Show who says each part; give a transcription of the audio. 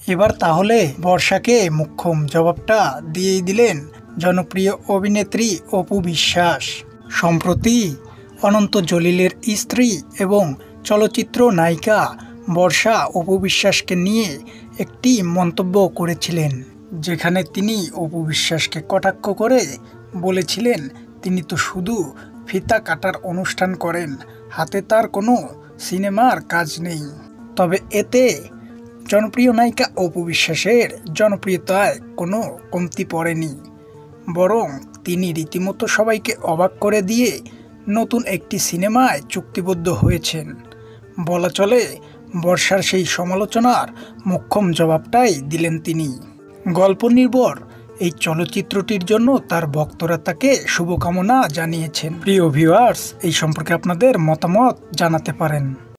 Speaker 1: এবার তাহলে বর্ষাকে মোক্ষম জবাবটা দিয়েই দিলেন জনপ্রিয় অভিনেত্রী অপু বিশ্বাস। সম্প্রতি অনন্ত জলিলের স্ত্রী এবং চলচ্চিত্র নায়িকা বর্ষা অপু বিশ্বাসকে নিয়ে একটি মন্তব্য করেছিলেন, যেখানে তিনি অপু বিশ্বাসকে কটাক্ষ করে বলেছিলেন তিনি তো শুধু ফিতা কাটার অনুষ্ঠান করেন, হাতে তার কোনো সিনেমার কাজ নেই। তবে এতে জনপ্রিয় নায়িকা অপু বিশ্বাসের জনপ্রিয়তায় কোনো কমতি পড়েনি, বরং তিনি রীতিমতো সবাইকে অবাক করে দিয়ে নতুন একটি সিনেমায় চুক্তিবদ্ধ হয়েছেন। বলা চলে বর্ষার সেই সমালোচনার মোক্ষম জবাবটাই দিলেন তিনি। গল্প নির্ভর এই চলচ্চিত্রটির জন্য তার ভক্তরা তাকে শুভকামনা জানিয়েছেন। প্রিয় ভিউয়ার্স, এই সম্পর্কে আপনাদের মতামত জানাতে পারেন।